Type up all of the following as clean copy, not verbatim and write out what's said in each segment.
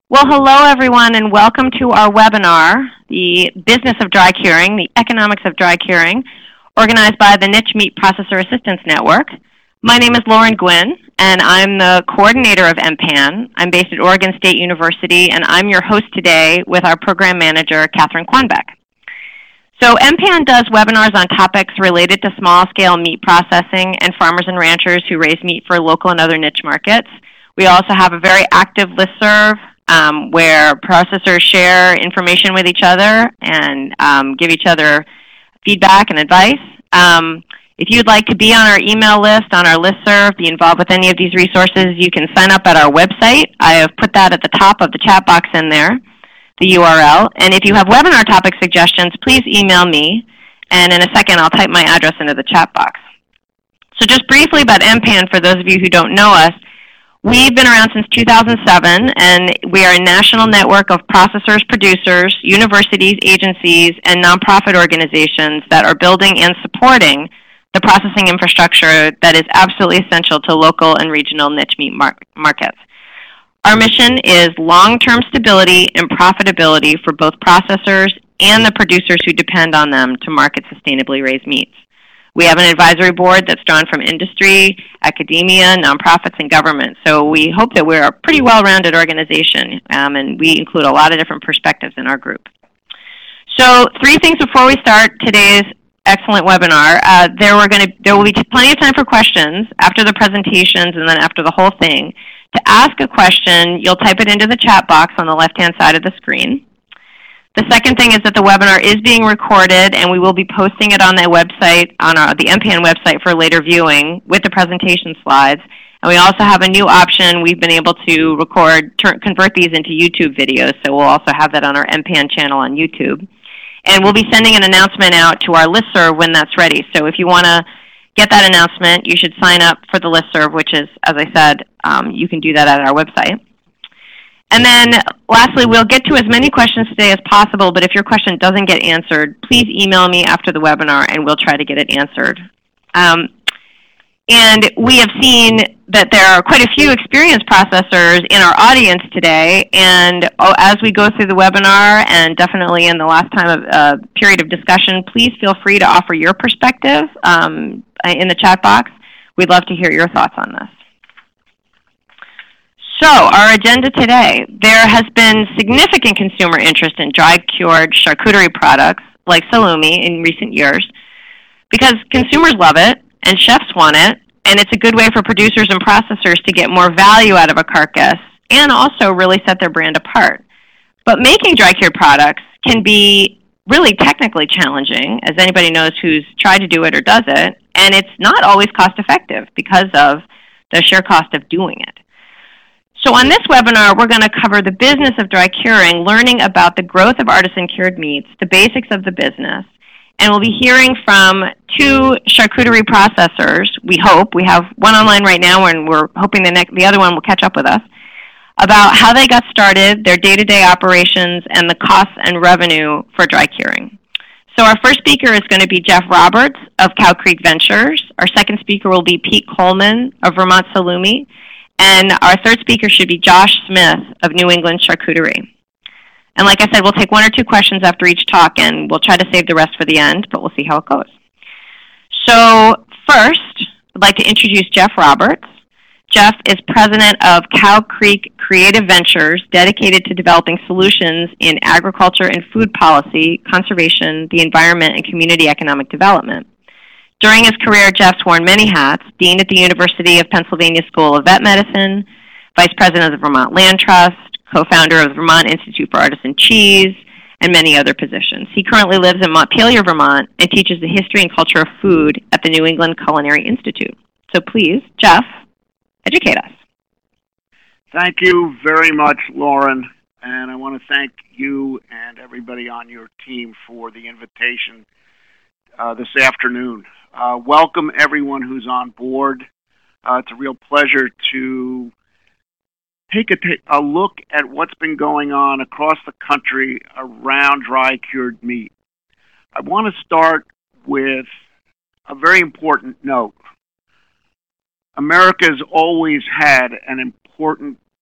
Well, hello everyone and welcome to our webinar, The Business of Dry Curing, the Economics of Dry Curing, organized by the Niche Meat Processor Assistance Network. My name is Lauren Gwynn and I'm the coordinator of NMPAN. I'm based at Oregon State University and I'm your host today with our program manager, Catherine Quanbeck. So NMPAN does webinars on topics related to small-scale meat processing and farmers and ranchers who raise meat for local and other niche markets. We also have a very active listserv where processors share information with each other and give each other feedback and advice. If you'd like to be on our email list, on our listserv, be involved with any of these resources, you can sign up at our website. I have put that at the top of the chat box in there, the URL. And if you have webinar topic suggestions, please email me. And in a second, I'll type my address into the chat box. So just briefly about NMPAN, for those of you who don't know us, we've been around since 2007, and we are a national network of processors, producers, universities, agencies, and nonprofit organizations that are building and supporting the processing infrastructure that is absolutely essential to local and regional niche meat markets. Our mission is long-term stability and profitability for both processors and the producers who depend on them to market sustainably raised meats. We have an advisory board that's drawn from industry, academia, nonprofits, and government. So we hope that we're a pretty well-rounded organization, and we include a lot of different perspectives in our group. So 3 things before we start today's excellent webinar. There will be plenty of time for questions after the presentations and then after the whole thing. To ask a question, you'll type it into the chat box on the left-hand side of the screen. The second thing is that the webinar is being recorded, and we will be posting it on the website, on the NMPAN website for later viewing with the presentation slides. And we also have a new option. We've been able to convert these into YouTube videos, so we'll also have that on our NMPAN channel on YouTube. And we'll be sending an announcement out to our listserv when that's ready. So if you want to get that announcement, you should sign up for the listserv, which is, as I said, you can do that at our website. And then lastly, we'll get to as many questions today as possible, but if your question doesn't get answered, please email me after the webinar and we'll try to get it answered. And we have seen that there are quite a few experienced processors in our audience today, and as we go through the webinar and definitely in the last time of period of discussion, please feel free to offer your perspective in the chat box. We'd love to hear your thoughts on this. So, our agenda today. There has been significant consumer interest in dry-cured charcuterie products like salumi in recent years because consumers love it and chefs want it, and it's a good way for producers and processors to get more value out of a carcass and also really set their brand apart. But making dry-cured products can be really technically challenging, as anybody knows who's tried to do it or does it, and it's not always cost-effective because of the sheer cost of doing it. So on this webinar, we're going to cover the business of dry curing, learning about the growth of artisan cured meats, the basics of the business, and we'll be hearing from 2 charcuterie processors, we hope. We have one online right now, and we're hoping the other one will catch up with us, about how they got started, their day-to-day operations, and the costs and revenue for dry curing. So our first speaker is going to be Jeff Roberts of Cow Creek Ventures. Our second speaker will be Pete Coleman of Vermont Salumi. And our third speaker should be Josh Smith of New England Charcuterie. And like I said, we'll take 1 or 2 questions after each talk, and we'll try to save the rest for the end, but we'll see how it goes. So first, I'd like to introduce Jeff Roberts. Jeff is president of Cow Creek Creative Ventures, dedicated to developing solutions in agriculture and food policy, conservation, the environment, and community economic development. During his career, Jeff's worn many hats: dean at the University of Pennsylvania School of Vet Medicine, vice president of the Vermont Land Trust, co-founder of the Vermont Institute for Artisan Cheese, and many other positions. He currently lives in Montpelier, Vermont, and teaches the history and culture of food at the New England Culinary Institute. So please, Jeff, educate us. Thank you very much, Lauren, and I want to thank you and everybody on your team for the invitation this afternoon. Welcome everyone who's on board. It's a real pleasure to take a look at what's been going on across the country around dry cured meat. I want to start with a very important note. America has always had an important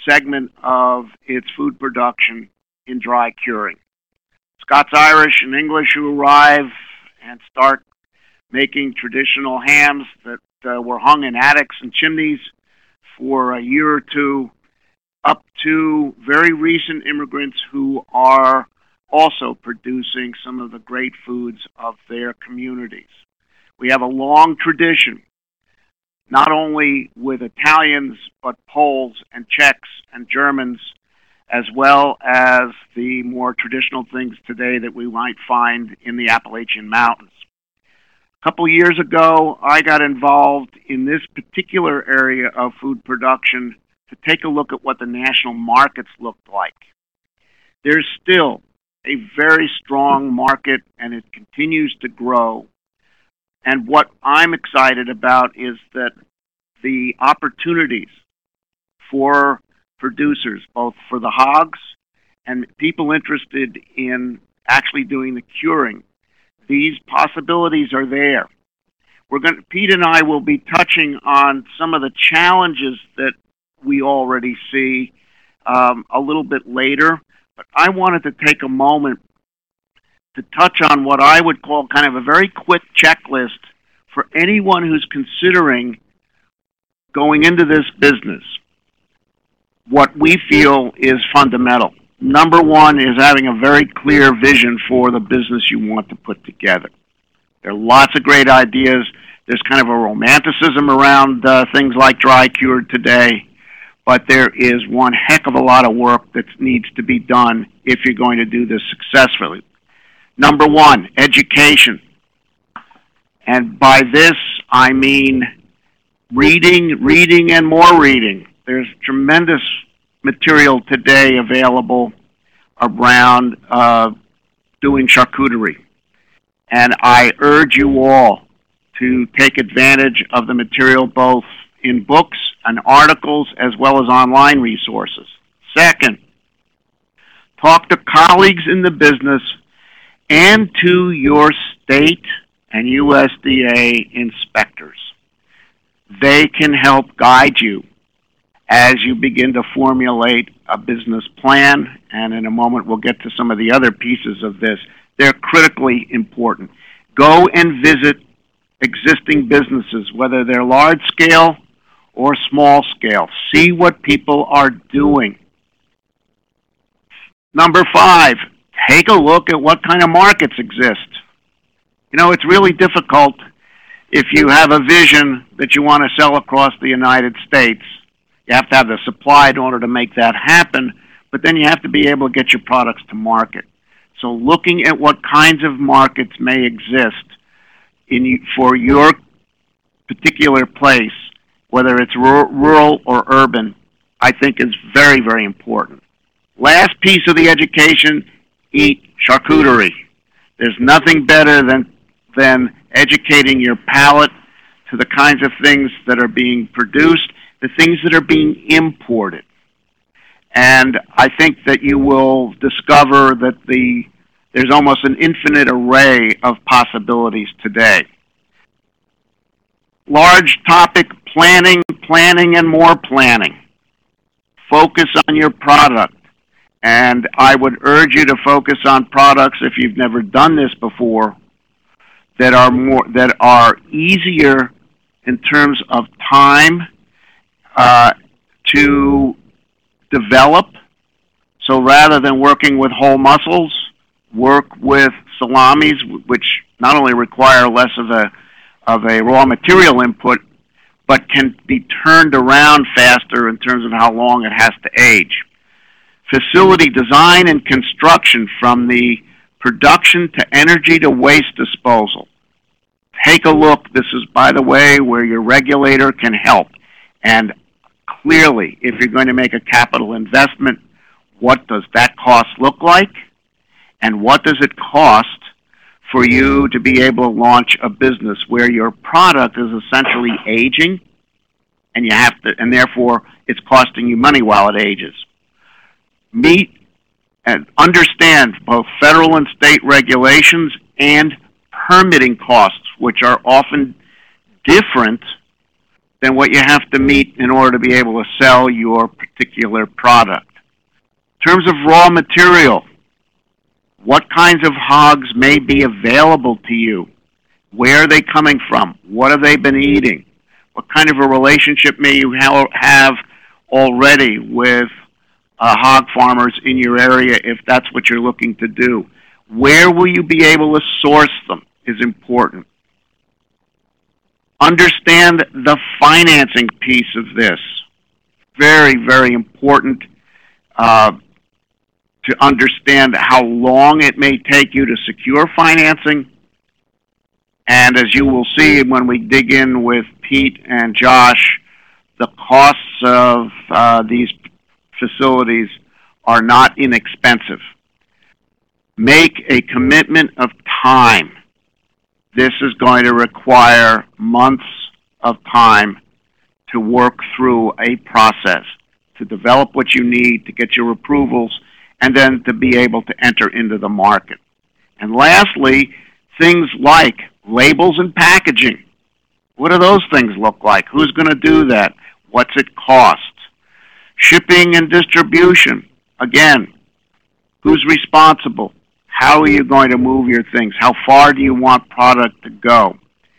segment of its food production in dry curing. Scots Irish and English who arrive and start making traditional hams that were hung in attics and chimneys for a year or two, up to very recent immigrants who are also producing some of the great foods of their communities. We have a long tradition, not only with Italians, but Poles and Czechs and Germans, as well as the more traditional things today that we might find in the Appalachian Mountains. A couple years ago, I got involved in this particular area of food production to take a look at what the national markets looked like. There's still a very strong market, and it continues to grow. And what I'm excited about is that the opportunities for producers, both for the hogs and people interested in actually doing the curing, these possibilities are there. Pete and I will be touching on some of the challenges that we already see a little bit later, but I wanted to take a moment to touch on what I would call kind of a very quick checklist for anyone who's considering going into this business. What we feel is fundamental. Number one is having a very clear vision for the business you want to put together. There are lots of great ideas. There's kind of a romanticism around things like dry cured today, but there is one heck of a lot of work that needs to be done if you're going to do this successfully. Number one, education. And by this, I mean reading, and more reading. There's tremendous material today available around doing charcuterie. And I urge you all to take advantage of the material both in books and articles as well as online resources. Second, talk to colleagues in the business and to your state and USDA inspectors. They can help guide you as you begin to formulate a business plan, and in a moment we'll get to some of the other pieces of this. They're critically important. Go and visit existing businesses, whether they're large scale or small scale. See what people are doing. Number 5, take a look at what kind of markets exist. You know, it's really difficult if you have a vision that you want to sell across the United States. You have to have the supply in order to make that happen, but then you have to be able to get your products to market. So looking at what kinds of markets may exist for your particular place, whether it's rural or urban, I think is very, very important. Last piece of the education, eat charcuterie. There's nothing better than educating your palate to the kinds of things that are being produced, the things that are being imported. And I think that you will discover that there's almost an infinite array of possibilities today. Large topic, planning, and more planning. Focus on your product. And I would urge you to focus on products, if you've never done this before, that are easier in terms of time to develop. So rather than working with whole muscles, work with salamis, which not only require less of a raw material input, but can be turned around faster in terms of how long it has to age. Facility design and construction, from the production to energy to waste disposal. Take a look. This is, by the way, where your regulator can help. And clearly, if you're going to make a capital investment, what does that cost look like? And what does it cost for you to be able to launch a business where your product is essentially aging, and therefore it's costing you money while it ages? Meet and understand both federal and state regulations and permitting costs, which are often different than what you have to meet in order to be able to sell your particular product. In terms of raw material, what kinds of hogs may be available to you? Where are they coming from? What have they been eating? What kind of a relationship may you have already with hog farmers in your area if that's what you're looking to do? Where will you be able to source them is important. Understand the financing piece of this. Very, very important to understand how long it may take you to secure financing. And as you will see when we dig in with Pete and Josh, the costs of these facilities are not inexpensive. Make a commitment of time. This is going to require months of time to work through a process, to develop what you need, to get your approvals, and then to be able to enter into the market. And lastly, things like labels and packaging. What do those things look like? Who's going to do that? What's it cost? Shipping and distribution. Again, who's responsible? How are you going to move your things? How far do you want product to go?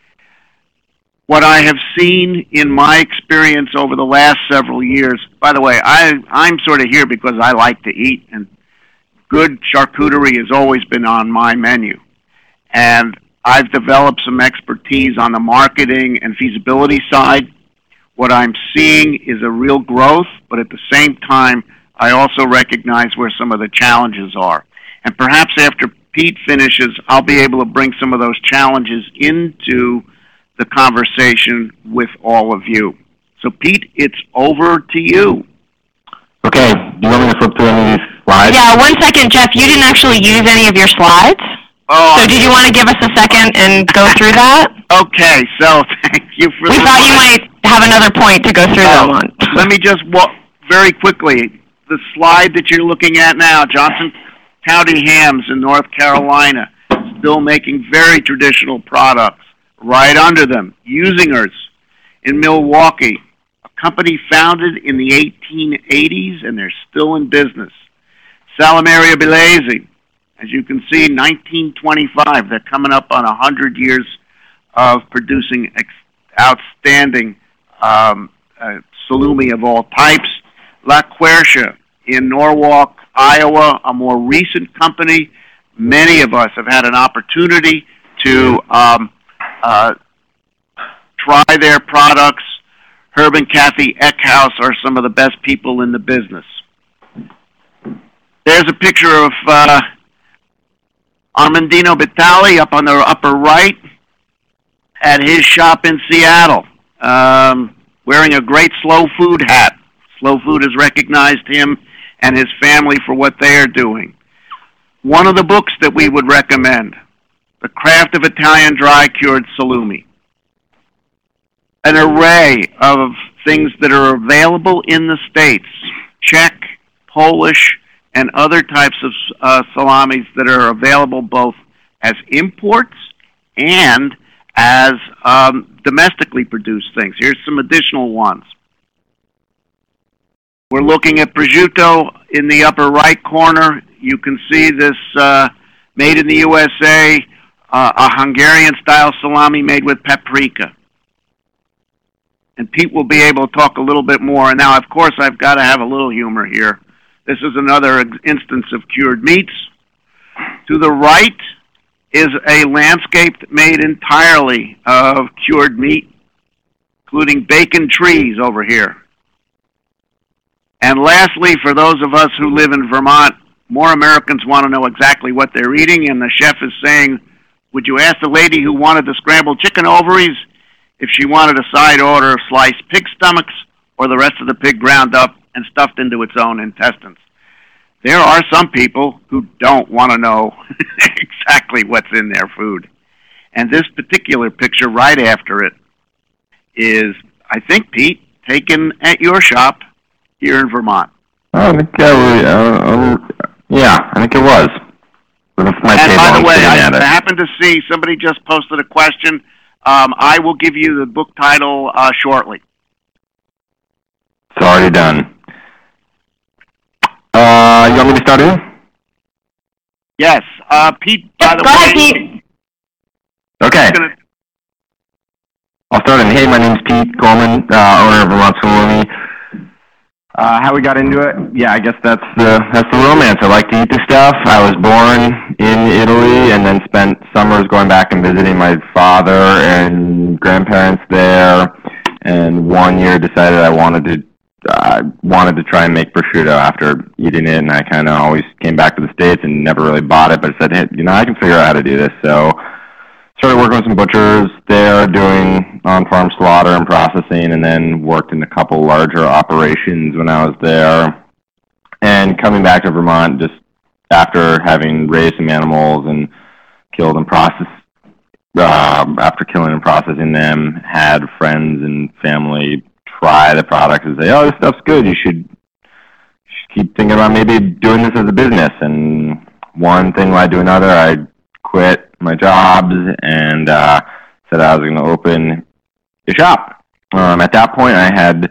What I have seen in my experience over the last several years, by the way, I'm sort of here because I like to eat, and good charcuterie has always been on my menu. And I've developed some expertise on the marketing and feasibility side. What I'm seeing is a real growth, but at the same time, I also recognize where some of the challenges are. And perhaps after Pete finishes, I'll be able to bring some of those challenges into the conversation with all of you. So, Pete, it's over to you. Okay. Do you want me to flip through any of these slides? Yeah, 1 second, Jeff. You didn't actually use any of your slides. Oh, so did you want to give us a second and go through that? Okay, so thank you for We thought you might have another point to go through them on. Let me just walk very quickly. The slide that you're looking at now, Johnson County Hams in North Carolina, still making very traditional products. Right under them, Usingers in Milwaukee, a company founded in the 1880s, and they're still in business. Salameria Bilesi, as you can see, 1925. They're coming up on 100 years of producing outstanding salumi of all types. La Quercia in Norwalk, Iowa, a more recent company. Many of us have had an opportunity to try their products. Herb and Kathy Eckhouse are some of the best people in the business. There's a picture of Armandino Vitali up on the upper right at his shop in Seattle, wearing a great Slow Food hat. Slow Food has recognized him and his family for what they are doing. One of the books that we would recommend, The Craft of Italian Dry Cured Salumi. An array of things that are available in the States, Czech, Polish, and other types of salamis that are available both as imports and as domestically produced things. Here's some additional ones. We're looking at prosciutto in the upper right corner. You can see this made in the USA, a Hungarian-style salami made with paprika. And Pete will be able to talk a little bit more. And now, of course, I've got to have a little humor here. This is another instance of cured meats. To the right is a landscape made entirely of cured meat, including bacon trees over here. And lastly, for those of us who live in Vermont, more Americans want to know exactly what they're eating, and the chef is saying, would you ask the lady who wanted the scrambled chicken ovaries if she wanted a side order of sliced pig stomachs or the rest of the pig ground up and stuffed into its own intestines? There are some people who don't want to know exactly what's in their food. And this particular picture right after it is, I think, Pete, taken at your shop here in Vermont. I think yeah, I think it was. And by the way, I happened to see somebody just posted a question. I will give you the book title shortly. It's already done. You want me to start in? Yes. Pete, by the Go ahead, way... Pete. Okay. I'll start in. Hey, my name's Pete Coleman, owner of Vermont Salumi. How we got into it? Yeah, I guess that's the romance. I like to eat the stuff. I was born in Italy and then spent summers going back and visiting my father and grandparents there. And one year decided I wanted to try and make prosciutto after eating it, and I kind of always came back to the States and never really bought it, but I said, hey, I can figure out how to do this. So started working with some butchers there, doing on-farm slaughter and processing, and then worked in a couple larger operations when I was there. And coming back to Vermont just after having raised some animals and killed and processed, after killing and processing them, had friends and family try the products and say, oh, this stuff's good, you should keep thinking about maybe doing this as a business. And one thing led to another. I quit my jobs and said I was going to open a shop. At that point, I had,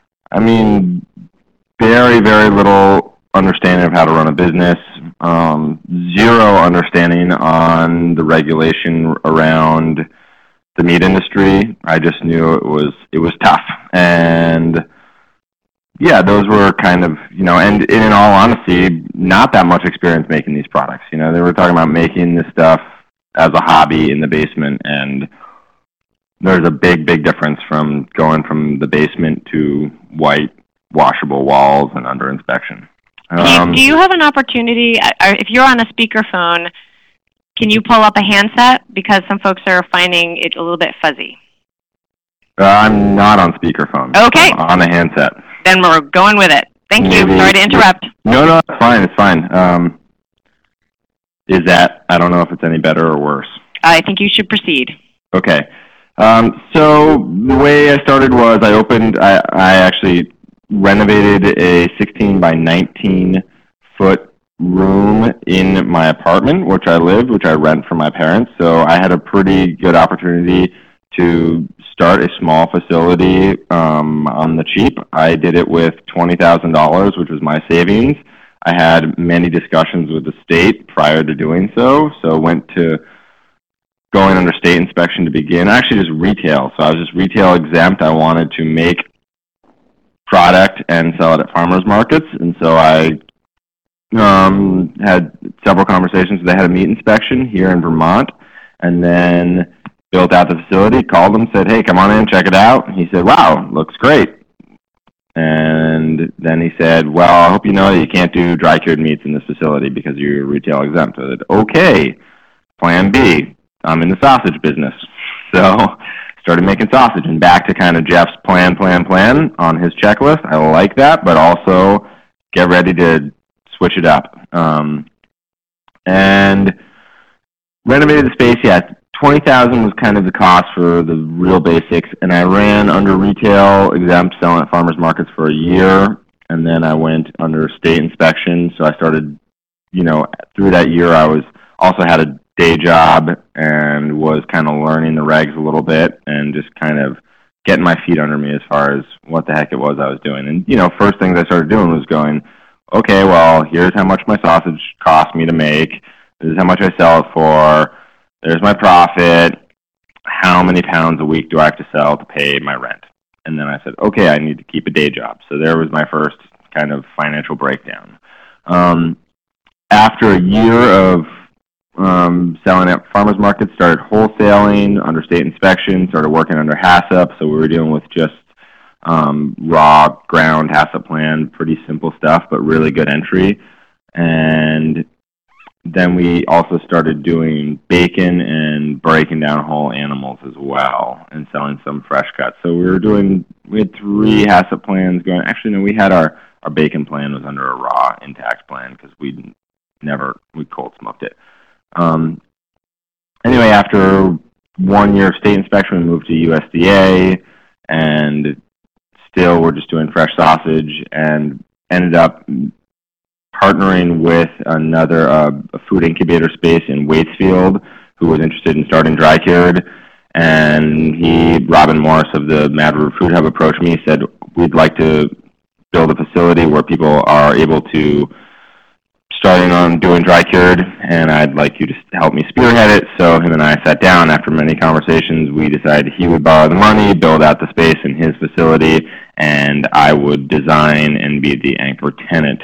very, very little understanding of how to run a business, zero understanding on the regulation around the meat industry. I just knew it was tough. And yeah, those were kind of, and in all honesty, not that much experience making these products. They were talking about making this stuff as a hobby in the basement, and there's a big, big difference from going from the basement to white washable walls and under inspection. Do you have an opportunity, if you're on a speakerphone, can you pull up a handset? Because some folks are finding it a little bit fuzzy. I'm not on speakerphone. Okay. I'm on a handset. Then we're going with it. Thank you. Sorry to interrupt. No, it's fine. It's fine. I don't know if it's any better or worse. I think you should proceed. Okay. So the way I started was I actually renovated a 16 by 19 foot room in my apartment, which I rent from my parents. So I had a pretty good opportunity to start a small facility on the cheap. I did it with $20,000, which was my savings. I had many discussions with the state prior to doing so. So went to going under state inspection to begin. Actually, just retail. So I was just retail exempt. I wanted to make product and sell it at farmers markets, and so I had several conversations. They had a meat inspection here in Vermont, and then built out the facility, called him, said, hey, come on in, check it out. He said, wow, looks great. And then he said, well, I hope you know that you can't do dry cured meats in this facility because you're retail exempt. I said, okay, plan B. I'm in the sausage business. So started making sausage, and back to kind of Jeff's plan on his checklist. I like that, but also get ready to switch it up. And renovated the space, yeah. $20,000 was kind of the cost for the real basics, and I ran under retail exempt, selling at farmers markets for a year, and then I went under state inspection. So I started, through that year, I also had a day job and was kind of learning the regs a little bit and just kind of getting my feet under me as far as what the heck it was I was doing. And, first things I started doing was going, okay, well, here's how much my sausage cost me to make. This is how much I sell it for. There's my profit. How many pounds a week do I have to sell to pay my rent? And then I said, okay, I need to keep a day job. So there was my first kind of financial breakdown. After a year of selling at farmers markets, started wholesaling under state inspection, started working under HACCP. So we were dealing with just raw ground HACCP plan, pretty simple stuff, but really good entry. And then we also started doing bacon and breaking down whole animals as well and selling some fresh cuts. So we had 3 HACCP plans going. Actually, no, we had our bacon plan was under a raw intact plan because we cold smoked it. Anyway, after 1 year of state inspection, we moved to USDA, and still we're just doing fresh sausage, and ended up partnering with a food incubator space in Waitsfield who was interested in starting dry cured. And Robin Morris of the Mad River Food Hub approached me, said, we'd like to build a facility where people are able to starting on doing dry cured, and I'd like you to help me spearhead it. So him and I sat down. After many conversations, we decided he would borrow the money, build out the space in his facility, and I would design and be the anchor tenant.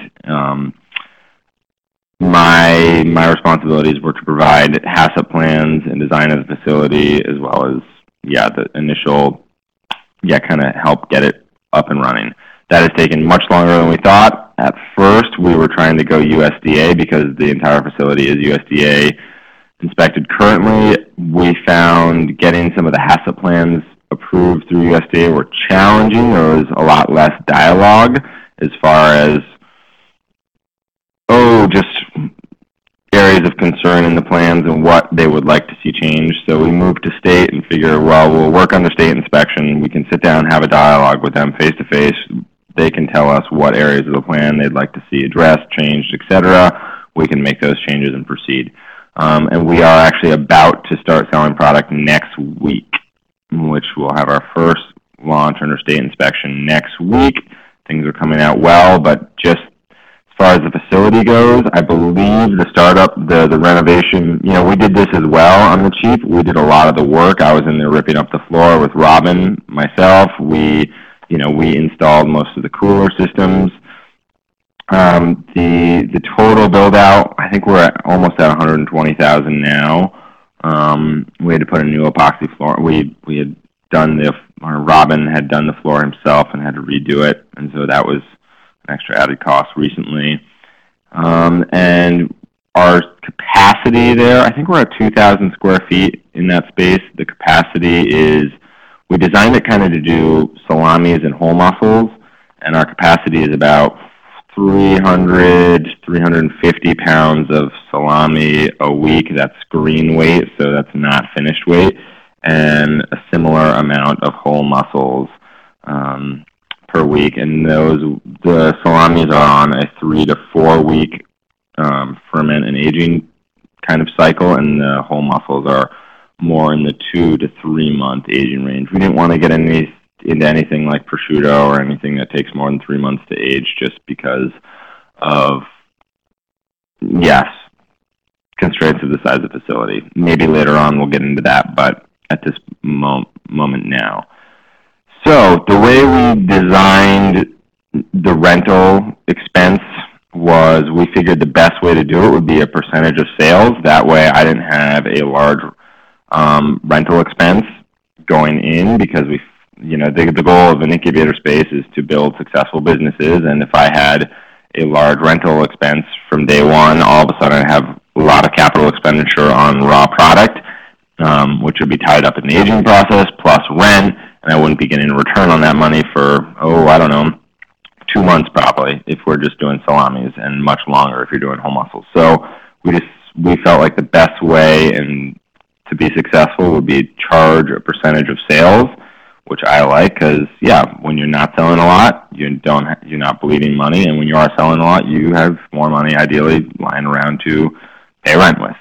My responsibilities were to provide HACCP plans and design of the facility, as well as the initial kind of help get it up and running. That has taken much longer than we thought. At first, we were trying to go USDA because the entire facility is USDA inspected currently. We found getting some of the HACCP plans approved through USDA were challenging. There was a lot less dialogue as far as, just areas of concern in the plans and what they would like to see changed. So we moved to state and figure, well, we'll work under state inspection. We can sit down and have a dialogue with them face-to-face. They can tell us what areas of the plan they'd like to see addressed, changed, etc. We can make those changes and proceed. And we are actually about to start selling product next week, which we'll have our first launch under state inspection next week. Things are coming out well, but just as far as the facility goes, I believe the startup, the renovation, we did this as well on the cheap. We did a lot of the work. I was in there ripping up the floor with Robin, myself. We installed most of the cooler systems. The total build out, I think we're almost at $120,000 now. We had to put a new epoxy floor. We had done Robin had done the floor himself and had to redo it, and so that was an extra added cost recently. And our capacity there, I think we're at 2,000 square feet in that space. The capacity is, we designed it kind of to do salamis and whole mussels, and our capacity is about 350 pounds of salami a week. That's green weight, so that's not finished weight, and a similar amount of whole mussels per week. And the salamis are on a 3 to 4 week ferment and aging kind of cycle, and the whole mussels are more in the 2 to 3 month aging range. We didn't want to get into anything like prosciutto or anything that takes more than 3 months to age, just because of constraints of the size of the facility. Maybe later on we'll get into that, but at this moment now. So the way we designed the rental expense was, we figured the best way to do it would be a percentage of sales. That way I didn't have a large rental expense going in, because the goal of an incubator space is to build successful businesses, and if I had a large rental expense from day one, all of a sudden I have a lot of capital expenditure on raw product, which would be tied up in the aging process, plus rent, and I wouldn't be getting a return on that money for, 2 months probably, if we're just doing salamis, and much longer if you're doing whole mussels. So we felt like the best way to be successful would be charge a percentage of sales, which I like, because when you're not selling a lot, you're not bleeding money, and when you are selling a lot, you have more money ideally lying around to pay rent with.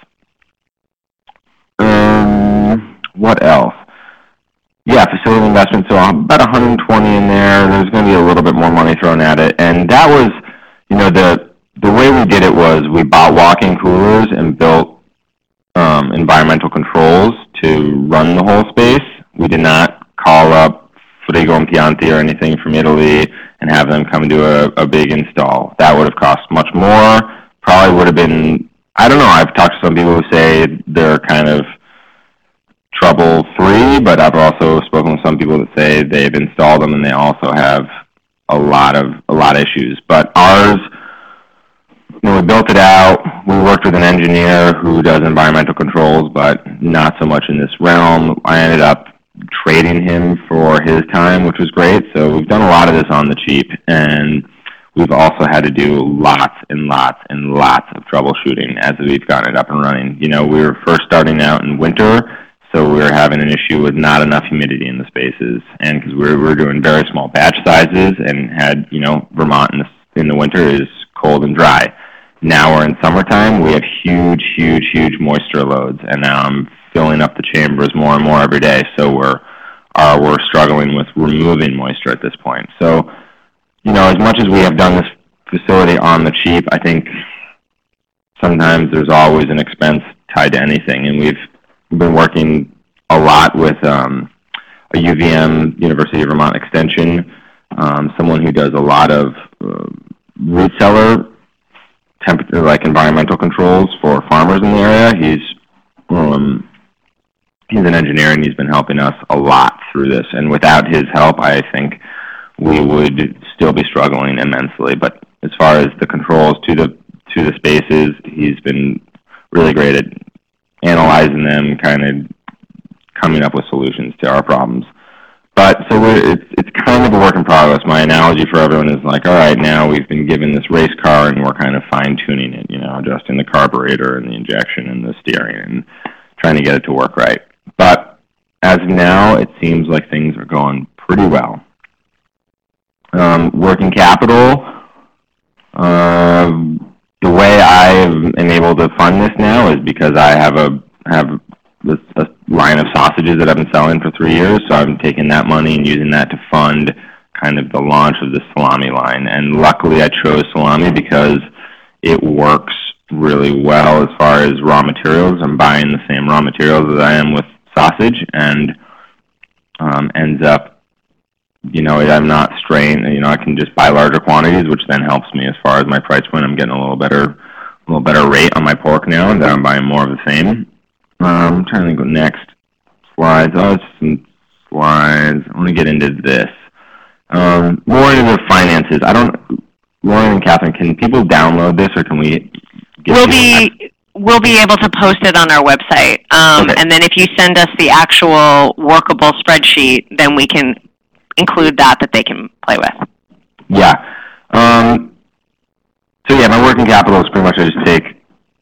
What else? Facility investment. So about 120 in there. There's going to be a little bit more money thrown at it, and that was, the way we did it was, we bought walk-in coolers and built environmental controls to run the whole space. We did not call up Frigo Impianti or anything from Italy and have them come do a big install. That would have cost much more. Probably would have been, I don't know, I've talked to some people who say they're kind of trouble-free, but I've also spoken with some people that say they've installed them and they also have a lot of issues. But ours, we built it out. We worked with an engineer who does environmental controls, but not so much in this realm. I ended up trading him for his time, which was great. So we've done a lot of this on the cheap, and we've also had to do lots and lots and lots of troubleshooting as we've gotten it up and running. We were first starting out in winter, so we were having an issue with not enough humidity in the spaces, and because we were doing very small batch sizes, and had, Vermont in the winter is cold and dry. Now we're in summertime, we have huge moisture loads, and now I'm filling up the chambers more and more every day, so we're struggling with removing moisture at this point. So as much as we have done this facility on the cheap, I think sometimes there's always an expense tied to anything, and we've been working a lot with a UVM, University of Vermont Extension, someone who does a lot of root cellar temperature, like environmental controls for farmers in the area. He's an engineer, and he's been helping us a lot through this. And without his help, I think we would still be struggling immensely. But as far as the controls to the spaces, he's been really great at analyzing them, kind of coming up with solutions to our problems. But so it's kind of a work in progress. My analogy for everyone is like, all right, now we've been given this race car, and we're kind of fine-tuning it, adjusting the carburetor and the injection and the steering and trying to get it to work right. But as of now, it seems like things are going pretty well. Working capital, the way I am able to fund this now is because I have a line of sausages that I've been selling for 3 years, so I'm taking that money and using that to fund kind of the launch of the salami line. And luckily I chose salami because it works really well as far as raw materials. I'm buying the same raw materials as I am with sausage, and ends up, I'm not straying. I can just buy larger quantities, which then helps me as far as my price point. I'm getting a little better rate on my pork now, and then I'm buying more of the same. I'm trying to go next slides. It's some slides. I want to get into this. More into the finances. Lauren and Catherine, can people download this, or can we We'll be able to post it on our website. Okay. And then if you send us the actual workable spreadsheet, then we can include that they can play with. Yeah. So yeah, my working capital is pretty much I just take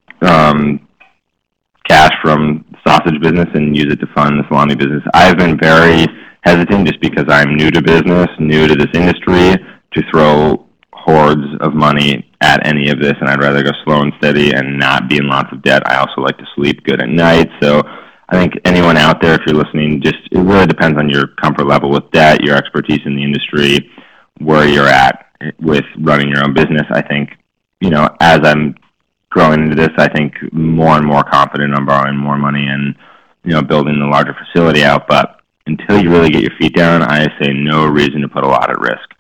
cash from the sausage business and use it to fund the salami business. I've been very hesitant just because I'm new to business, new to this industry, to throw hordes of money at any of this, and I'd rather go slow and steady and not be in lots of debt. I also like to sleep good at night, so I think anyone out there, if you're listening, it really depends on your comfort level with debt, your expertise in the industry, where you're at with running your own business. I think, as I'm growing into this, I think more and more confident on borrowing more money and, building the larger facility out. But until you really get your feet down, I say no reason to put a lot at risk.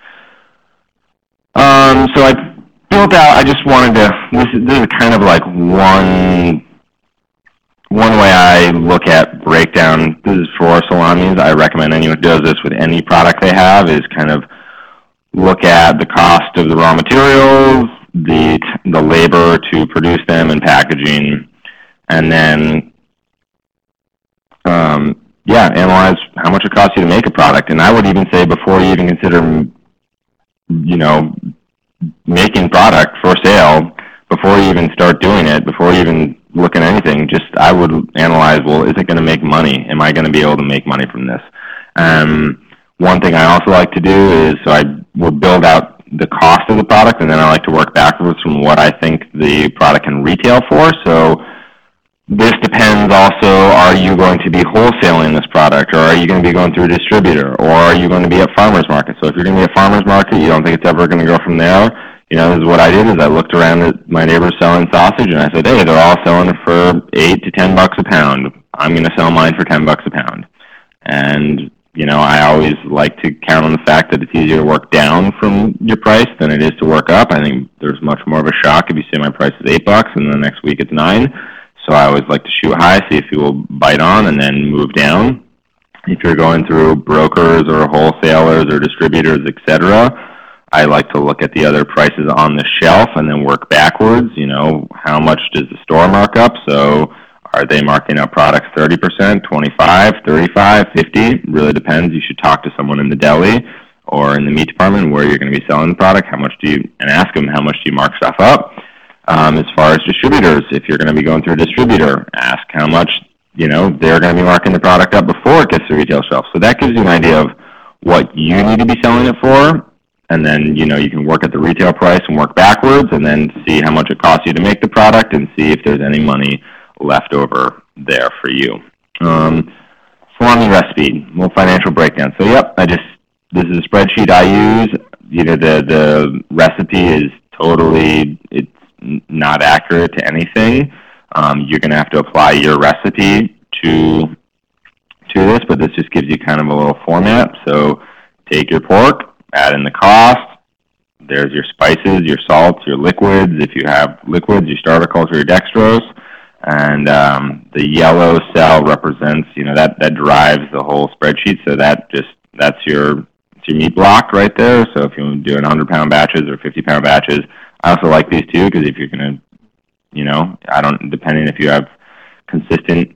So I built out, I just wanted to, this is kind of like one way I look at breakdown. This is for salamis. I recommend anyone who does this with any product they have is kind of look at the cost of the raw materials, the labor to produce them and packaging, and then analyze how much it costs you to make a product. And I would even say before you even consider making product for sale, before you even start doing it, before you even look at anything, I would analyze, well, is it going to make money? Am I going to be able to make money from this? One thing I also like to do is, so I will build out the cost of the product, and then I like to work backwards from what I think the product can retail for. So this depends also, are you going to be wholesaling this product, or are you going to be going through a distributor, or are you going to be at farmer's market? So if you're going to be at farmer's market, you don't think it's ever going to go from there. This is what I did, is I looked around at my neighbors selling sausage, and I said, hey, they're all selling it for $8 to $10 a pound. I'm going to sell mine for $10 a pound. And, I always like to count on the fact that it's easier to work down from your price than it is to work up. I think there's much more of a shock if you say my price is $8 and the next week it's $9. So I always like to shoot high, see if people bite on, and then move down. If you're going through brokers or wholesalers or distributors, etc., I like to look at the other prices on the shelf and then work backwards. How much does the store mark up? So are they marking up products 30%, 25, 35, 50? Really depends. You should talk to someone in the deli or in the meat department where you're going to be selling the product. And ask them how much do you mark stuff up? As far as distributors, if you're going to be going through a distributor, ask how much, they're going to be marking the product up before it gets to the retail shelf. So that gives you an idea of what you need to be selling it for. And then, you can work at the retail price and work backwards and then see how much it costs you to make the product and see if there's any money left over there for you. Salami recipe, little financial breakdown. So, this is a spreadsheet I use. the recipe is totally, it's not accurate to anything. You're going to have to apply your recipe to this, but this just gives you kind of a little format. So take your pork, add in the cost. There's your spices, your salts, your liquids. If you have liquids, your starter culture, your dextrose. And the yellow cell represents, that drives the whole spreadsheet. So that's your meat block right there. So if you do 100-pound batches or 50-pound batches, I also like these too, because if you're going to, depending if you have consistent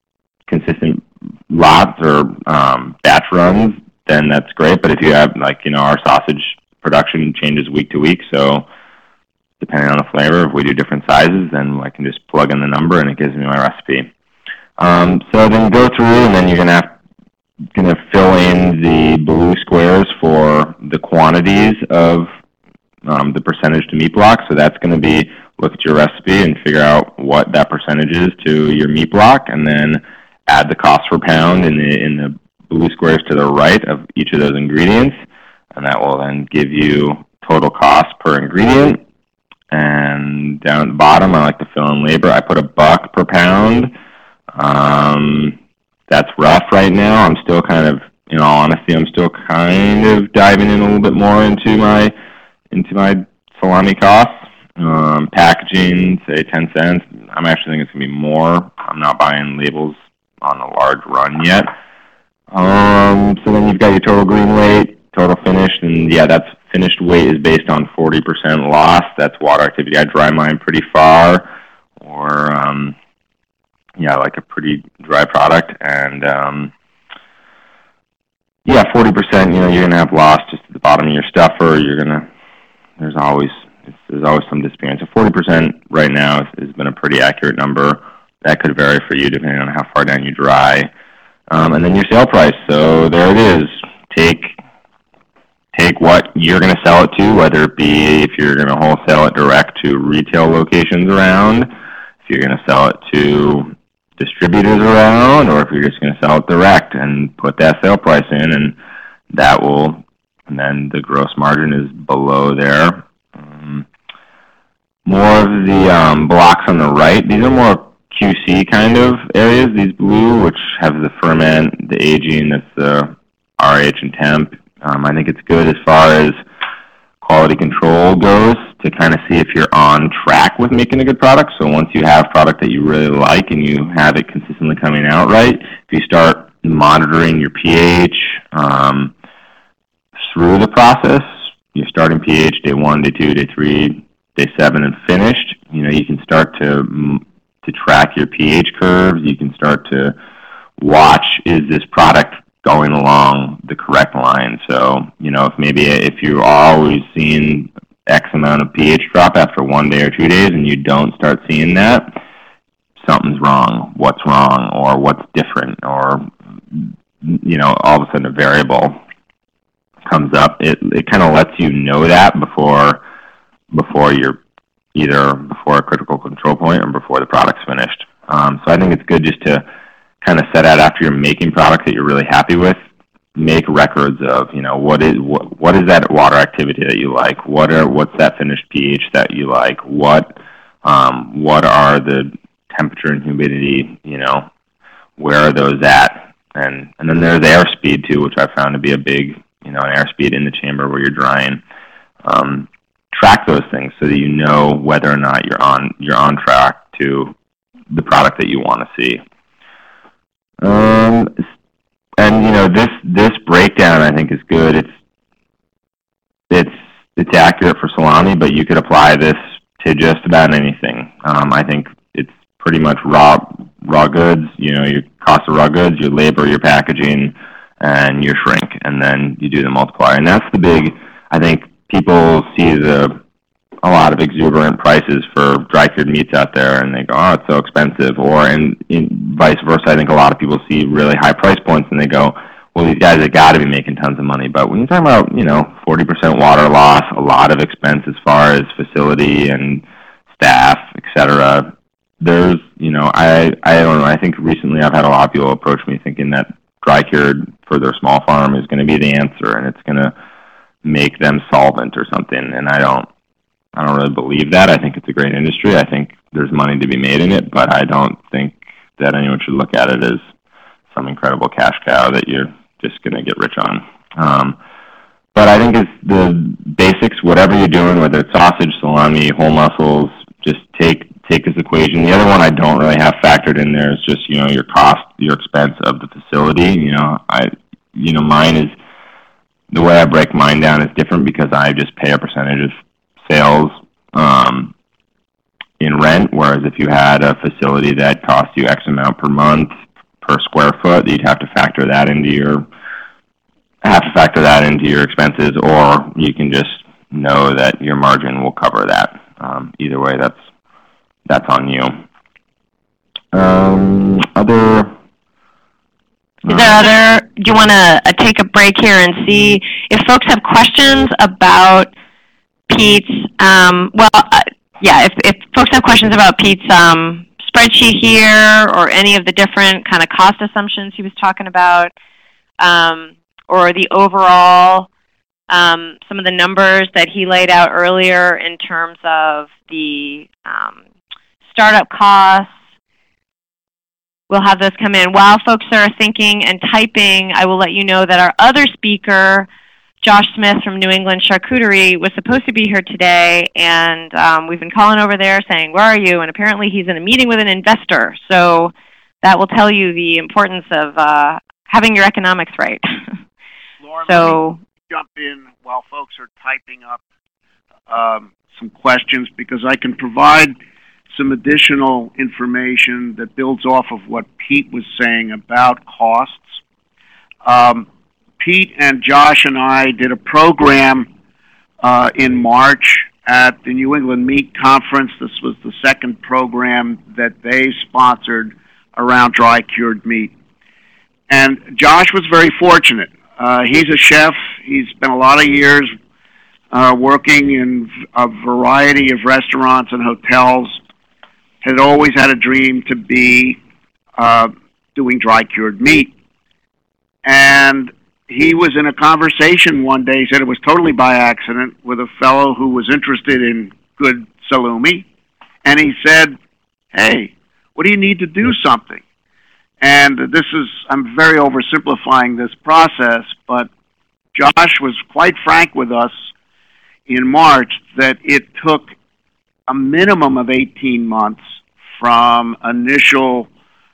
lots or batch runs, then that's great. But if you have, our sausage production changes week to week, so depending on the flavor, if we do different sizes, then I can just plug in the number and it gives me my recipe. So then go through, and then you're gonna fill in the blue squares for the quantities of the percentage to meat block. So that's going to be, look at your recipe and figure out what that percentage is to your meat block, and then add the cost per pound in the blue squares to the right of each of those ingredients, and that will then give you total cost per ingredient. And down at the bottom, I like to fill in labor. I put $1 per pound. That's rough right now. I'm still kind of, in all honesty, I'm still kind of diving in a little bit more into my salami costs. Packaging, say 10 cents. I'm actually thinking it's going to be more. I'm not buying labels on a large run yet. So then you've got your total green weight, total finished, and that's finished weight is based on 40% loss. That's water activity. I dry mine pretty far, or I like a pretty dry product, and 40%. You're gonna have loss just at the bottom of your stuffer. There's always some disappearance. So 40% right now has been a pretty accurate number. That could vary for you depending on how far down you dry. And then your sale price. So there it is. Take what you're going to sell it to, whether it be if you're going to wholesale it direct to retail locations around, if you're going to sell it to distributors around, or if you're just going to sell it direct and put that sale price in, and then the gross margin is below there. More of the blocks on the right, these are more QC kind of areas, these blue, which have the ferment, the aging, that's the RH and temp. I think it's good as far as quality control goes to kind of see if you're on track with making a good product. So once you have a product that you really like and you have it consistently coming out right, if you start monitoring your pH through the process, you're starting pH day 1, day 2, day 3, day 7, and finished, you can start to track your pH curves. You can start to watch, is this product going along the correct line? So, if you're always seeing X amount of pH drop after 1 day or 2 days and you don't start seeing that, something's wrong. What's wrong, or what's different, or, all of a sudden a variable comes up. It kind of lets you know that before you're either before a critical control point or before the product's finished. So I think it's good just to kind of set out after you're making products that you're really happy with. Make records of, what is that water activity that you like? What's that finished pH that you like? What are the temperature and humidity? Where are those at? And then there's airspeed too, which I found to be a big, an airspeed in the chamber where you're drying. Track those things so that you know whether or not you're on track to the product that you want to see. And this breakdown I think is good. It's accurate for salami, but you could apply this to just about anything. I think it's pretty much raw goods. Your cost of raw goods, your labor, your packaging, and your shrink, and then you do the multiplier. And that's the big. I think people see a lot of exuberant prices for dry cured meats out there, and they go, "Oh, it's so expensive." Or in vice versa, I think a lot of people see really high price points and they go, "Well, these guys have got to be making tons of money." But when you're talking about 40% water loss, a lot of expense as far as facility and staff, etc. There's I don't know. I think recently I've had a lot of people approach me thinking that dry cured for their small farm is going to be the answer, and it's going to make them solvent or something. And I don't really believe that. I think it's a great industry. I think there's money to be made in it, but I don't think that anyone should look at it as some incredible cash cow that you're just going to get rich on. But I think it's the basics, whatever you're doing, whether it's sausage, salami, whole muscles, just take this equation. The other one I don't really have factored in there is just, your cost, your expense of the facility. Mine is, the way I break mine down is different because I just pay a percentage of sales in rent, whereas if you had a facility that cost you X amount per month per square foot, you'd have to factor that into your expenses, or you can just know that your margin will cover that. Either way, that's on you. Do you want to take a break here and see if folks have questions about Pete's, if folks have questions about Pete's spreadsheet here, or any of the different kind of cost assumptions he was talking about, or the overall, some of the numbers that he laid out earlier in terms of the startup costs. We'll have those come in. While folks are thinking and typing, I will let you know that our other speaker, Josh Smith from New England Charcuterie, was supposed to be here today, and we've been calling over there saying, "Where are you?" And apparently he's in a meeting with an investor. So that will tell you the importance of having your economics right. Lauren, let me jump in while folks are typing up some questions, because I can provide some additional information that builds off of what Pete was saying about costs. Pete and Josh and I did a program in March at the New England Meat Conference. This was the second program that they sponsored around dry cured meat. And Josh was very fortunate. He's a chef. He's spent a lot of years working in a variety of restaurants and hotels. Had always had a dream to be doing dry cured meat. And he was in a conversation one day, he said it was totally by accident, with a fellow who was interested in good salumi. And he said, "Hey, what do you need to do something?" And I'm very oversimplifying this process, but Josh was quite frank with us in March that it took a minimum of 18 months from initial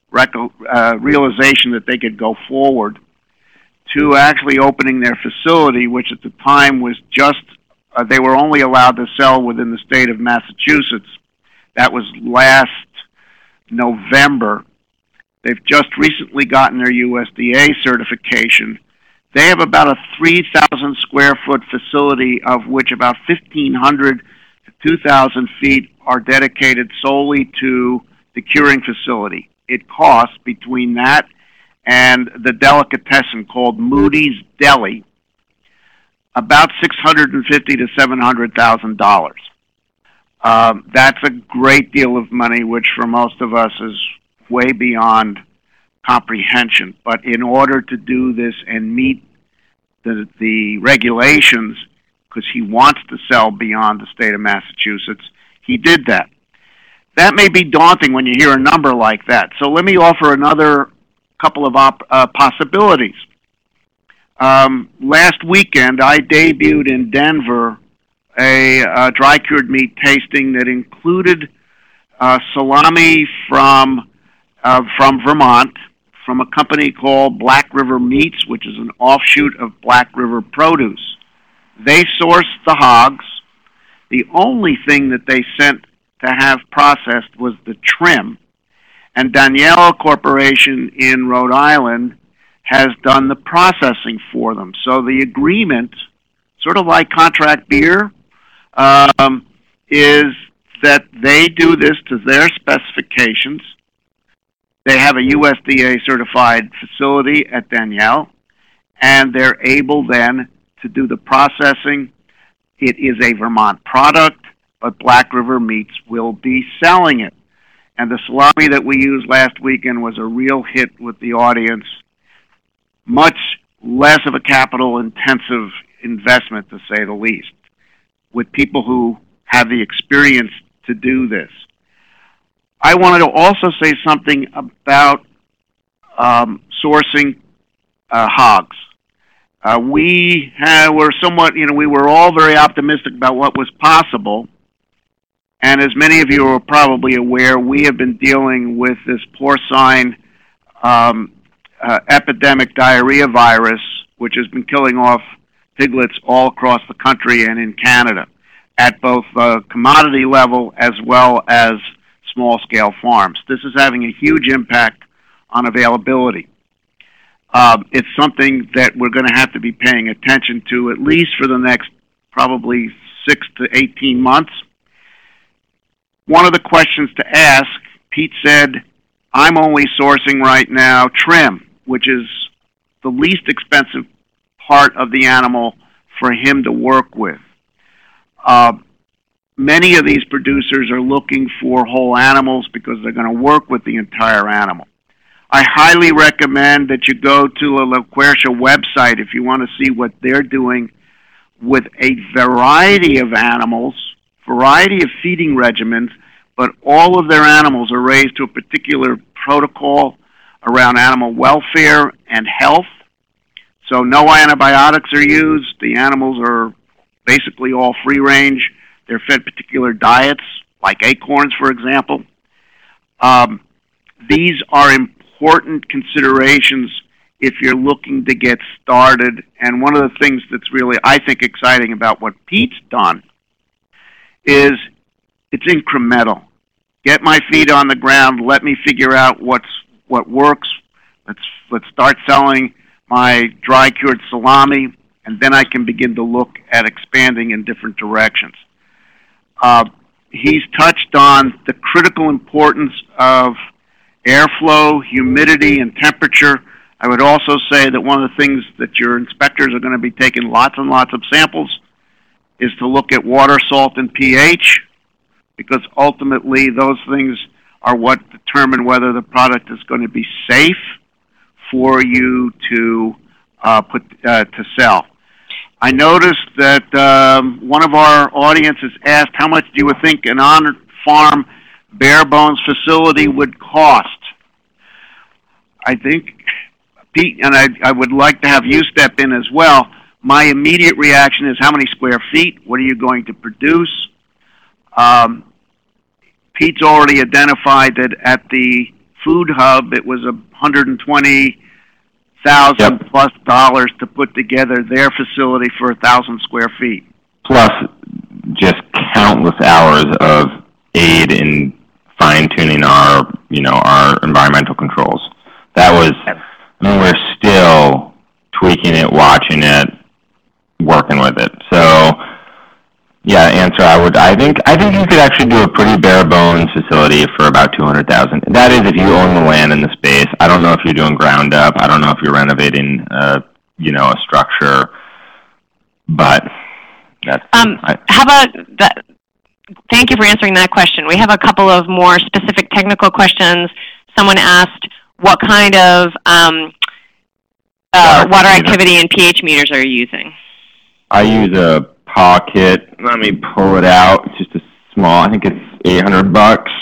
realization that they could go forward to actually opening their facility, which at the time was just, they were only allowed to sell within the state of Massachusetts. That was last November. They've just recently gotten their USDA certification. They have about a 3,000 square foot facility, of which about 1,500 to 2,000 feet are dedicated solely to the curing facility. It costs, between that and the delicatessen called Moody's Deli, about $650,000 to $700,000. That's a great deal of money, which for most of us is way beyond comprehension. But in order to do this and meet the regulations, because he wants to sell beyond the state of Massachusetts, he did that. That may be daunting when you hear a number like that. So let me offer another couple of possibilities. Last weekend, I debuted in Denver a dry cured meat tasting that included salami from Vermont, from a company called Black River Meats, which is an offshoot of Black River Produce. They sourced the hogs. The only thing that they sent to have processed was the trim. And Danielle Corporation in Rhode Island has done the processing for them. So the agreement, sort of like contract beer, is that they do this to their specifications. They have a USDA certified facility at Danielle, and they're able then to do the processing. It is a Vermont product, but Black River Meats will be selling it. And the salami that we used last weekend was a real hit with the audience. Much less of a capital-intensive investment, to say the least, with people who have the experience to do this. I wanted to also say something about sourcing hogs. We were somewhat, we were all very optimistic about what was possible. And as many of you are probably aware, we have been dealing with this porcine epidemic diarrhea virus, which has been killing off piglets all across the country and in Canada, at both commodity level as well as small-scale farms. This is having a huge impact on availability. It's something that we're going to have to be paying attention to at least for the next probably 6 to 18 months. One of the questions to ask, Pete said, I'm only sourcing right now trim, which is the least expensive part of the animal for him to work with. Many of these producers are looking for whole animals because they're going to work with the entire animal. I highly recommend that you go to a La Quercia website if you want to see what they're doing with a variety of animals, variety of feeding regimens, but all of their animals are raised to a particular protocol around animal welfare and health. So no antibiotics are used. The animals are basically all free range. They're fed particular diets, like acorns, for example. These are important considerations if you're looking to get started. And one of the things that's really, I think, exciting about what Pete's done is it's incremental. Get my feet on the ground. Let me figure out what works. Let's start selling my dry cured salami, and then I can begin to look at expanding in different directions. He's touched on the critical importance of airflow, humidity, and temperature. I would also say that one of the things that your inspectors are going to be taking lots and lots of samples is to look at water, salt, and pH, because ultimately those things are what determine whether the product is going to be safe for you to sell. I noticed that one of our audiences asked, how much do you think an on-farm bare-bones facility would cost? I think, Pete, and I would like to have you step in as well. My immediate reaction is, how many square feet? What are you going to produce? Pete's already identified that at the food hub, it was $120,000 plus dollars to put together their facility for 1,000 square feet. Plus, just countless hours of aid in fine-tuning our environmental controls. That was, we're still tweaking it, watching it, working with it. So, yeah, answer, I think you could actually do a pretty bare bones facility for about $200,000. That is if you own the land and the space. I don't know if you're doing ground up. I don't know if you're renovating, a structure. But that's. How about that? Thank you for answering that question. We have a couple of more specific technical questions. Someone asked, what kind of water activity and pH meters are you using? I use a Pocket. Let me pull it out. It's just a small, I think it's $800.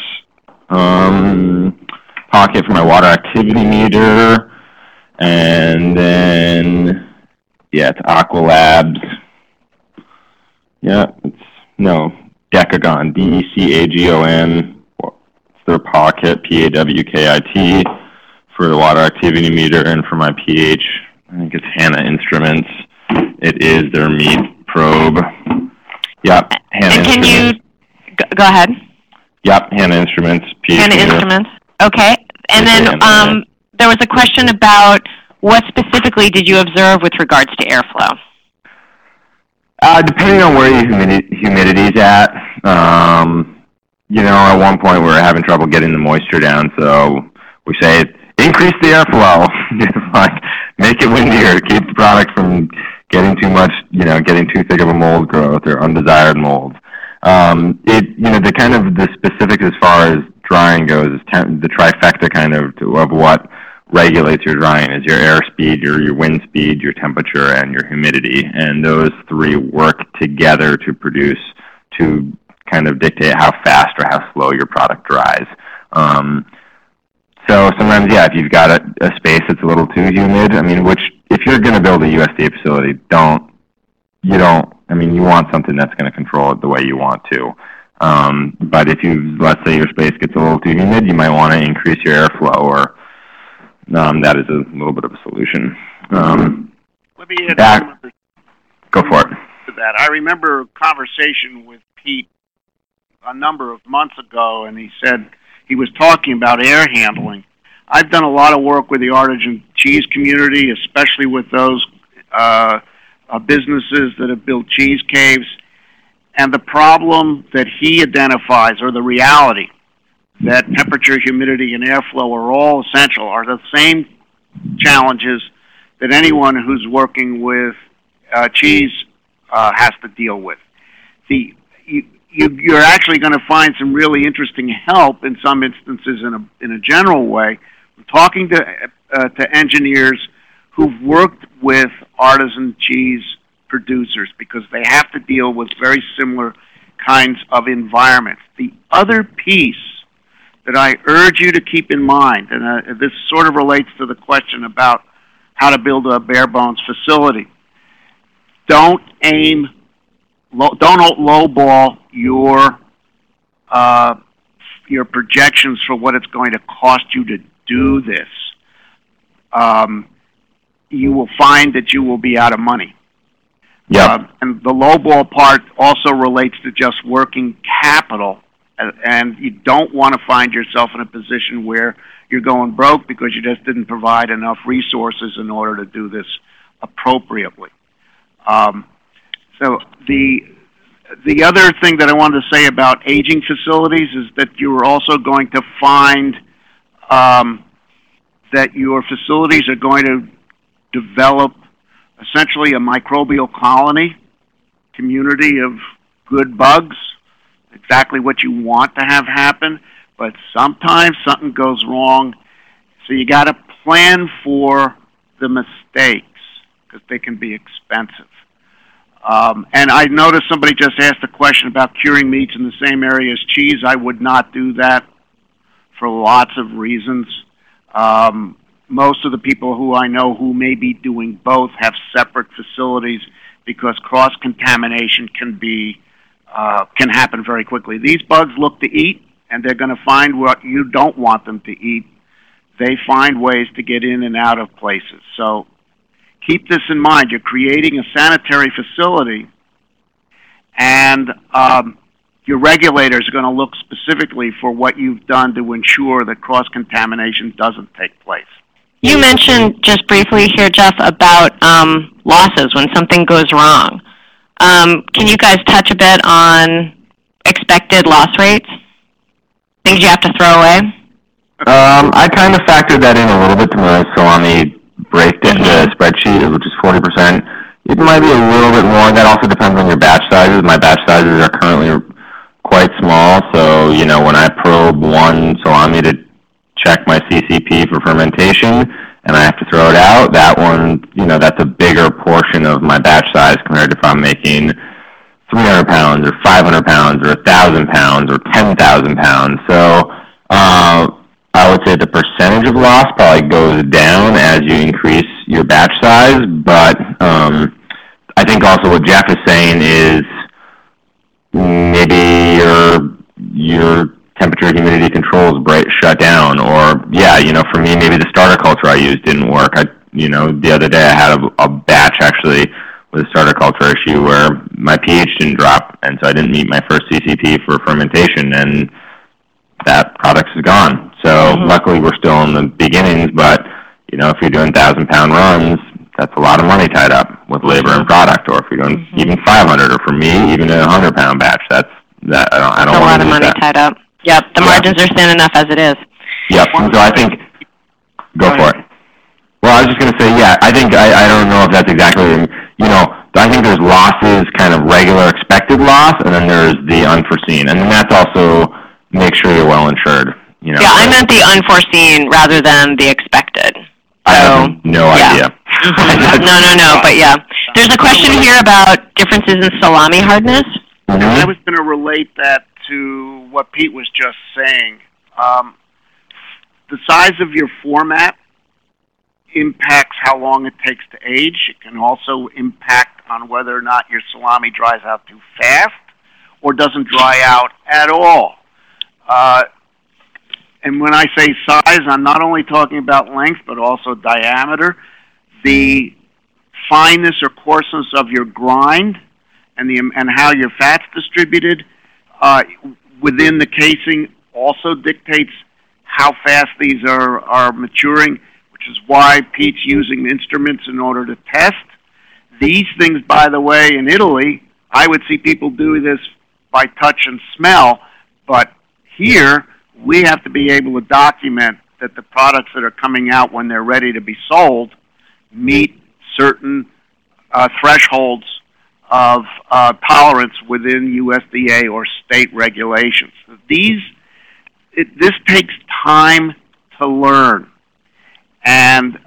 Pocket for my water activity meter. And then, it's Aqualabs. Yeah, Decagon, DECAGON. It's their Pocket, PAWKIT, for the water activity meter, and for my pH, I think it's Hanna Instruments. It is their meat probe. Yep, Hanna Instruments. Can you go ahead? Yep, Hanna Instruments. pH Hanna meter. Instruments. Okay, and then there was a question about what specifically did you observe with regards to airflow? Depending on where your humidity's at, at one point we were having trouble getting the moisture down, so we say increase the airflow. Make it windier, keep the product from getting too much, getting too thick of a mold growth or undesired mold. The specifics as far as drying goes is the trifecta kind of what regulates your drying is your airspeed, your wind speed, your temperature, and your humidity. And those three work together to kind of dictate how fast or how slow your product dries. So sometimes, yeah, if you've got a space that's a little too humid, I mean, which if you're going to build a USDA facility, you want something that's going to control it the way you want to. But if let's say your space gets a little too humid, you might want to increase your airflow, or that is a little bit of a solution. Let me add go for it. To that. I remember a conversation with Pete a number of months ago, and he said he was talking about air handling. I've done a lot of work with the artisan cheese community, especially with those businesses that have built cheese caves. And the problem that he identifies, or the reality, that temperature, humidity, and airflow are all essential, are the same challenges that anyone who's working with cheese has to deal with. You're actually going to find some really interesting help in some instances in a general way. Talking to engineers who've worked with artisan cheese producers, because they have to deal with very similar kinds of environments. The other piece that I urge you to keep in mind, and this sort of relates to the question about how to build a bare bones facility. Don't lowball your projections for what it's going to cost you to do this. You will find that you will be out of money. Yeah. And the lowball part also relates to just working capital, and you don't want to find yourself in a position where you're going broke because you just didn't provide enough resources in order to do this appropriately. So the other thing that I wanted to say about aging facilities is that you are also going to find that your facilities are going to develop essentially a microbial colony, community of good bugs, exactly what you want to have happen, but sometimes something goes wrong, so you got to plan for the mistakes, because they can be expensive. And I noticed somebody just asked a question about curing meats in the same area as cheese. I would not do that for lots of reasons. Most of the people who I know who may be doing both have separate facilities, because cross-contamination can happen very quickly. These bugs look to eat, and they're going to find what you don't want them to eat. They find ways to get in and out of places. So keep this in mind. You're creating a sanitary facility, and your regulators are going to look specifically for what you've done to ensure that cross-contamination doesn't take place. You mentioned just briefly here, Jeff, about losses when something goes wrong. Can you guys touch a bit on expected loss rates? Things you have to throw away? I kind of factored that in a little bit to my salami breakdown, the spreadsheet, which is 40%. It might be a little bit more. That also depends on your batch sizes. My batch sizes are currently quite small, so when I probe one salami to check my CCP for fermentation, and I have to throw it out, that one, that's a bigger portion of my batch size compared to if I'm making 300 pounds or 500 pounds or 1,000 pounds or 10,000 pounds. So I would say the percentage of loss probably goes down as you increase your batch size, but I think also what Jeff is saying is maybe your temperature humidity controls shut down, or for me, maybe the starter culture I used didn't work. The other day I had a batch actually with a starter culture issue where my pH didn't drop, and so I didn't meet my first CCP for fermentation, and that product is gone. So luckily we're still in the beginnings, but if you're doing 1,000-pound runs, that's a lot of money tied up with labor and product. Or if you're doing even 500, or for me, even a 100-pound batch, I don't a want lot to of money tied up. Yep, the margins are thin enough as it is. Yep. So I think go for it. Well, I was just going to say, I think I don't know if that's exactly, I think there's losses, kind of regular expected loss, and then there's the unforeseen. And then that's also make sure you're well insured. You know, yeah, I meant the unforeseen rather than the expected. I have no idea. No, but yeah. There's a question here about differences in salami hardness. I was going to relate that to what Pete was just saying. The size of your format impacts how long it takes to age. It can also impact on whether or not your salami dries out too fast or doesn't dry out at all. And when I say size, I'm not only talking about length, but also diameter. The fineness or coarseness of your grind and how your fat's distributed within the casing also dictates how fast these are maturing, which is why Pete's using instruments in order to test. These things, by the way, in Italy, I would see people do this by touch and smell, but here we have to be able to document that the products that are coming out when they're ready to be sold meet certain thresholds of tolerance within USDA or state regulations. This takes time to learn, and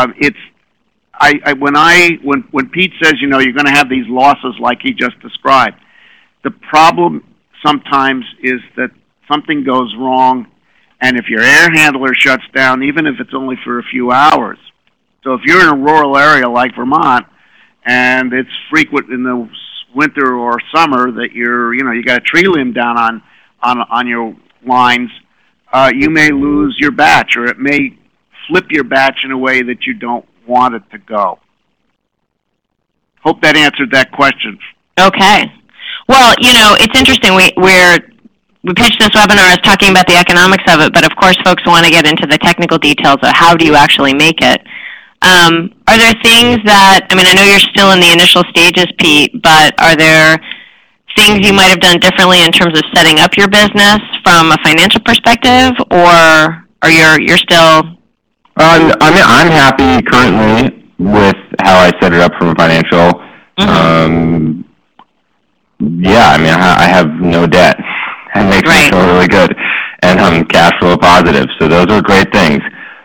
when Pete says, you know, you're going to have these losses like he just described, the problem sometimes is that something goes wrong, and if your air handler shuts down, even if it's only for a few hours. So if you're in a rural area like Vermont, and it's frequent in the winter or summer that you got a tree limb down on your lines, you may lose your batch, or it may flip your batch in a way that you don't want it to go. Hope that answered that question. Okay. Well, you know, it's interesting. We pitched this webinar as talking about the economics of it, but of course folks want to get into the technical details of how do you actually make it. Are there things that, I mean, I know you're still in the initial stages, Pete, but are there things you might have done differently in terms of setting up your business from a financial perspective, or you're still... I'm happy currently with how I set it up from a financial. Yeah, I mean, I have no debt. That makes me feel really good, and I'm cash flow positive. So those are great things.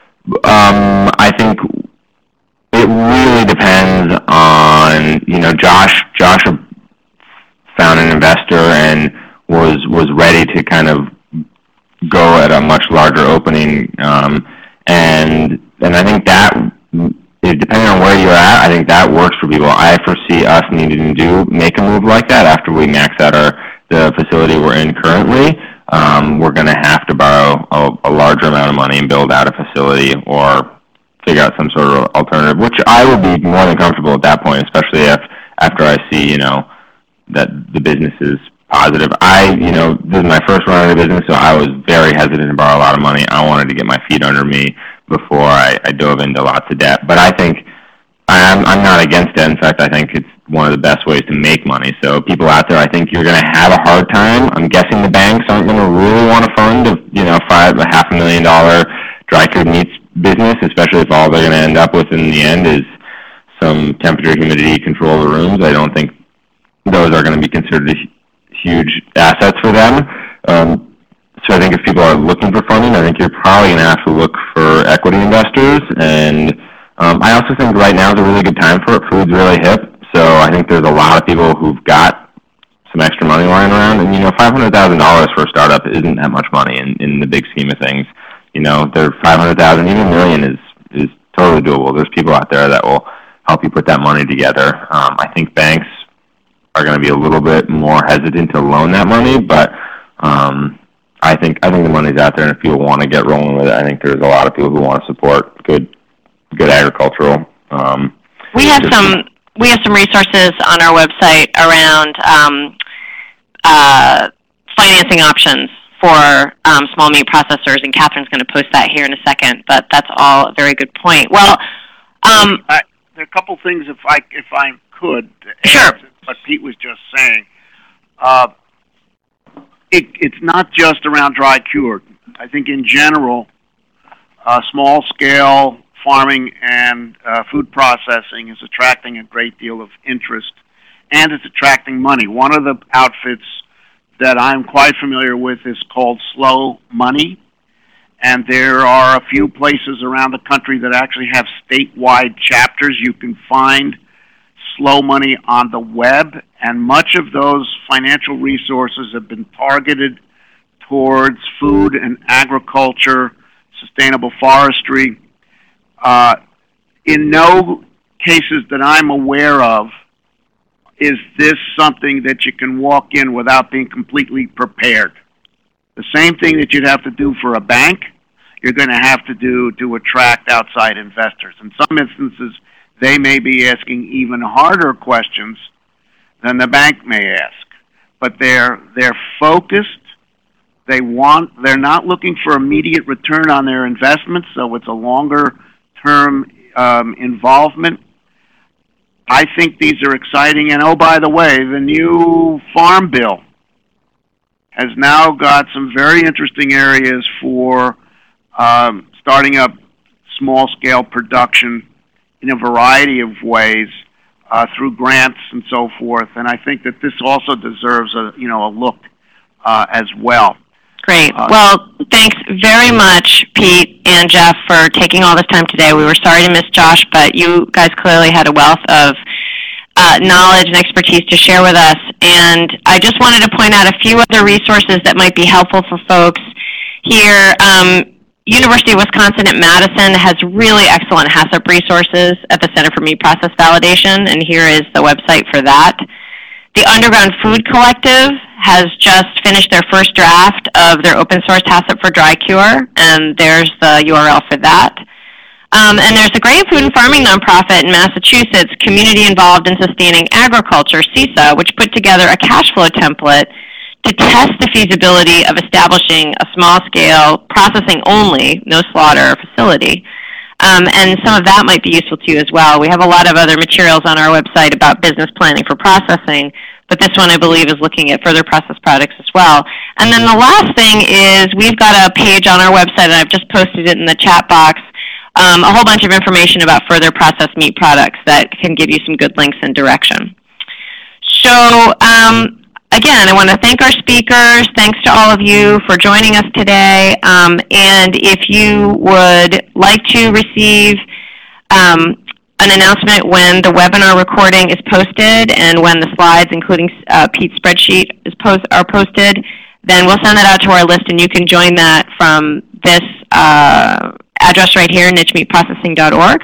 I think it really depends on, you know, Josh found an investor and was ready to kind of go at a much larger opening, and I think that, depending on where you're at, I think that works for people. I foresee us needing to make a move like that after we max out the facility we're in currently. We're going to have to borrow a larger amount of money and build out a facility or figure out some sort of alternative, which I would be more than comfortable at that point, especially after I see, you know, that the business is positive. This is my first run of the business, so I was very hesitant to borrow a lot of money. I wanted to get my feet under me before I dove into lots of debt. But I think I'm not against it. In fact, I think it's one of the best ways to make money. So people out there, I think you're going to have a hard time. I'm guessing the banks aren't going to really want to fund $500,000 dry cured meats business, especially if all they're going to end up with in the end is some temperature, humidity control of the rooms. I don't think those are going to be considered huge assets for them. So I think if people are looking for funding, I think you're probably going to have to look for equity investors. And I also think right now is a really good time for it. Food's really hip. So I think there's a lot of people who've got some extra money lying around. And, you know, $500,000 for a startup isn't that much money in the big scheme of things. You know, there's $500,000, even $1 million is totally doable. There's people out there that will help you put that money together. I think banks are going to be a little bit more hesitant to loan that money, but I think the money's out there, and if people want to get rolling with it, I think there's a lot of people who want to support good agricultural. We have some resources on our website around financing options for small meat processors, and Catherine's going to post that here in a second. But that's all a very good point. Well, there are a couple things if I could. Sure. What Pete was just saying. It's not just around dry cured. I think in general, small scale farming and food processing is attracting a great deal of interest, and it's attracting money. One of the outfits that I'm quite familiar with is called Slow Money, and there are a few places around the country that actually have statewide chapters. You can find Slow Money on the web, and much of those financial resources have been targeted towards food and agriculture, sustainable forestry. In no cases that I'm aware of is this something that you can walk in without being completely prepared. The same thing that you'd have to do for a bank, you're going to have to do to attract outside investors. In some instances, they may be asking even harder questions than the bank may ask. But they're focused. They're not looking for immediate return on their investments, so it's a longer term involvement. I think these are exciting. And oh, by the way, the new Farm Bill has now got some very interesting areas for starting up small-scale production in a variety of ways through grants and so forth. And I think that this also deserves a look as well. Great. Well, thanks very much, Pete and Jeff, for taking all this time today. We were sorry to miss Josh, but you guys clearly had a wealth of knowledge and expertise to share with us. And I just wanted to point out a few other resources that might be helpful for folks here. University of Wisconsin at Madison has really excellent HACCP resources at the Center for Meat Process Validation, and here is the website for that. The Underground Food Collective has just finished their first draft of their open source HACCP for dry cure, and there's the URL for that. And there's a great food and farming nonprofit in Massachusetts, Community Involved in Sustaining Agriculture, CISA, which put together a cash flow template to test the feasibility of establishing a small-scale processing only, no slaughter facility. And some of that might be useful to you as well. We have a lot of other materials on our website about business planning for processing, but this one I believe is looking at further processed products as well. And then the last thing is we've got a page on our website, and I've just posted it in the chat box, a whole bunch of information about further processed meat products that can give you some good links and direction. So again, I want to thank our speakers. Thanks to all of you for joining us today. And if you would like to receive an announcement when the webinar recording is posted and when the slides, including Pete's spreadsheet, are posted, then we'll send that out to our list, and you can join that from this address right here, nichemeatprocessing.org.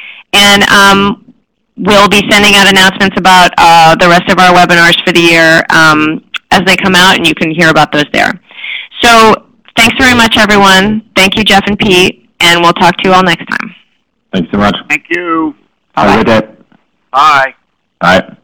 And we'll be sending out announcements about the rest of our webinars for the year as they come out, and you can hear about those there. So thanks very much, everyone. Thank you, Jeff and Pete, and we'll talk to you all next time. Thanks so much. Thank you. Have a good day. Bye. Bye.